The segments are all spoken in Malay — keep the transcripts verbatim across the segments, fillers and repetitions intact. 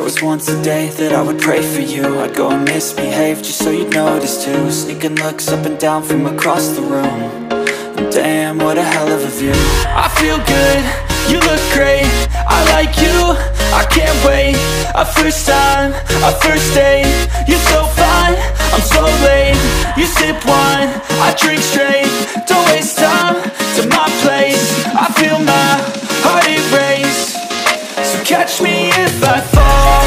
was once a day that I would pray for you. I'd go and misbehave just so you'd notice too. Sneaking looks up and down from across the room. And damn, what a hell of a view. I feel good, you look great, I like you, I can't wait. A first time, a first date, you're so fine, I'm so late. You sip wine, I drink straight. Don't waste time to my place. I feel my heart erase. So catch me if I fall.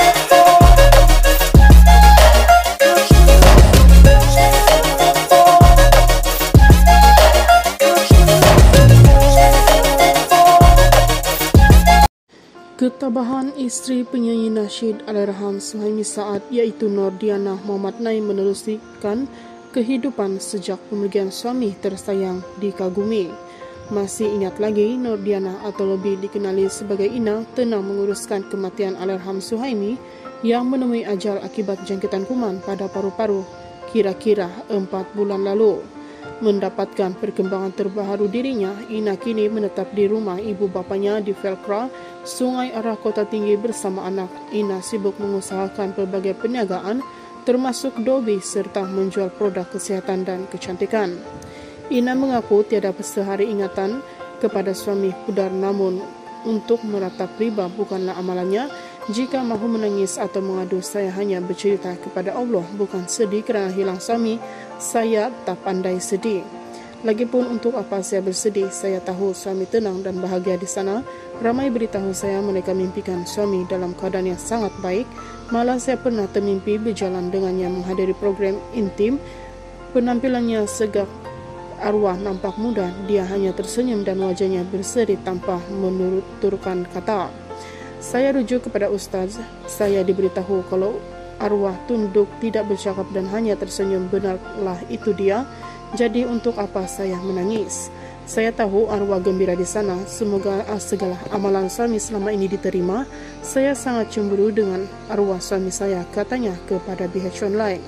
Ketabahan istri penyanyi nasyid Allahyarham Suhaimi Saad yaitu Nordiana Muhammad Naim meneluskan kehidupan sejak pemergian suami tersayang dikagumi. Masih ingat lagi Nordiana atau lebih dikenali sebagai Ina tenang menguruskan kematian Allahyarham Suhaimi yang menemui ajal akibat jangkitan kuman pada paru-paru kira-kira empat bulan lalu. Mendapatkan perkembangan terbaru dirinya, Ina kini menetap di rumah ibu bapanya di Velcro, Sungai Arah Kota Tinggi bersama anak. Ina sibuk mengusahakan pelbagai perniagaan, termasuk dobi serta menjual produk kesihatan dan kecantikan. Ina mengaku tiada sehari ingatan kepada suami pudar, namun untuk meratap riba bukanlah amalannya. Jika mahu menangis atau mengadu, saya hanya bercerita kepada Allah, bukan sedih kerana hilang suami. Saya tak pandai sedih. Lagipun untuk apa saya bersedih? Saya tahu suami tenang dan bahagia di sana. Ramai beritahu saya mereka mimpikan suami dalam keadaan yang sangat baik. Malah saya pernah termimpi berjalan dengannya menghadiri program intim. Penampilannya segak arwah nampak muda. Dia hanya tersenyum dan wajahnya berseri tanpa menuturkan kata. Saya rujuk kepada ustaz. Saya diberitahu kalau arwah tunduk, tidak bercakap dan hanya tersenyum. Benarlah itu dia. Jadi untuk apa saya menangis? Saya tahu arwah gembira di sana. Semoga segala amalan suami selama ini diterima. Saya sangat cemburu dengan arwah suami saya, katanya kepada B H Online.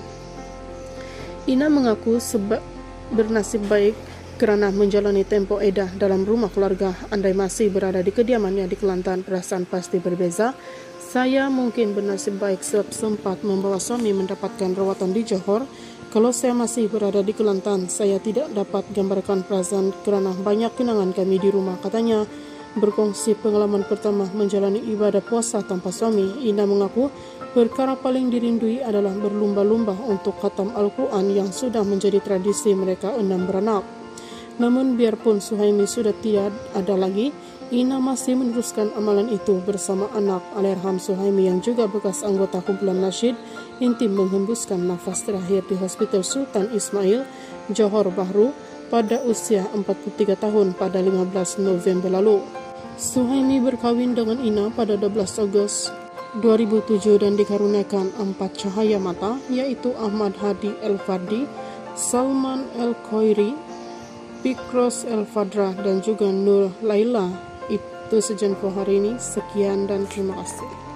Ina mengaku sebab bernasib baik kerana menjalani tempoh edah dalam rumah keluarga. Andai masih berada di kediamannya di Kelantan, perasaan pasti berbeza. Saya mungkin bernasib baik sebab sempat membawa suami mendapatkan rawatan di Johor. Kalau saya masih berada di Kelantan, saya tidak dapat gambarkan perasaan kerana banyak kenangan kami di rumah, katanya. Berkongsi pengalaman pertama menjalani ibadah puasa tanpa suami, Ina mengaku perkara paling dirindui adalah berlumba-lumba untuk khatam Al-Quran yang sudah menjadi tradisi mereka enam beranak. Namun biarpun Suhaimi sudah tidak ada lagi, Ina masih meneruskan amalan itu bersama anak Allahyarham Suhaimi yang juga bekas anggota kumpulan nasyid intim menghembuskan nafas terakhir di Hospital Sultan Ismail, Johor Bahru pada usia empat puluh tiga tahun pada lima belas November lalu. Suhaimi berkahwin dengan Ina pada dua belas Ogos dua ribu tujuh dan dikaruniakan empat cahaya mata, yaitu Ahmad Hadi El-Fardi, Salman El-Khoiri, Pikros El-Fadra dan juga Nur Laila. Itu saja info hari ini. Sekian dan terima kasih.